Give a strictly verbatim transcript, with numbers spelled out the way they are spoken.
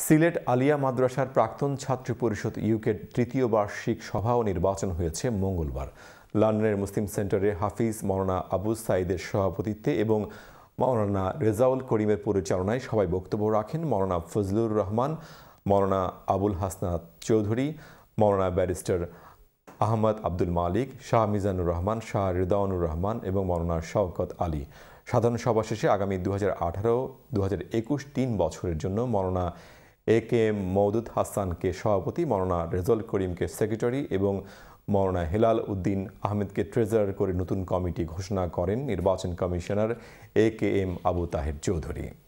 সিলেট আলিয়া মাদ্রাসার প্রাক্তন ছাত্র পরিষদ ইউকের তৃতীয় বার্ষিক সভা ও নির্বাচন হয়েছে মঙ্গলবার। লন্ডনের মুসলিম সেন্টারে হাফিজ মাওলানা আবু সাঈদের সভাপতিত্বে এবং মাওলানা রেজাউল করিমের পরিচালনায় সবাই বক্তব্য রাখেন মাওলানা ফজলুর রহমান, মাওলানা আবুল হাসনাত চৌধুরী, মাওলানা ব্যারিস্টার আহমদ আব্দুল মালিক, শাহ মিজানুর রহমান, শাহ রিদাউনুর রহমান এবং মাওলানা শওকত আলী। সাধারণ সভা শেষে আগামী দু হাজার আঠারো দু হাজার একুশ তিন বছরের জন্য মাওলানা এ কে এম মওদুদ হাসানকে সভাপতি, মাওলানা রেজাউল করিমকে সেক্রেটারি এবং মাওলানা হেলাল উদ্দিন আহমেদকে ট্রেজারার করে নতুন কমিটি ঘোষণা করেন নির্বাচন commissioner A K M Abu Taher Chowdhury.